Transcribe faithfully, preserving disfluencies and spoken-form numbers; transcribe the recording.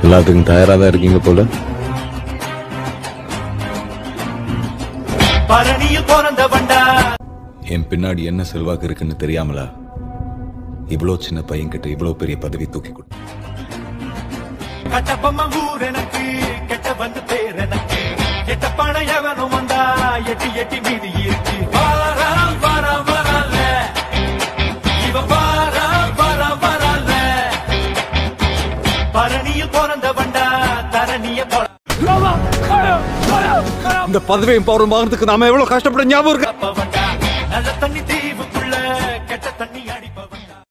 எல்லாத்துக்கும் தயாரா தான் இருக்கீங்க போல. என் பின்னாடி என்ன செல்வாக்கு இருக்குன்னு தெரியாமலா இவ்வளோ சின்ன பையன் கிட்ட இவ்வளோ பெரிய பதவி தூக்கி கொடு. இந்த பதவியும் பௌரம் வாங்குறதுக்கு நாம எவ்வளவு கஷ்டப்பட ஞாபகம் இருக்கு.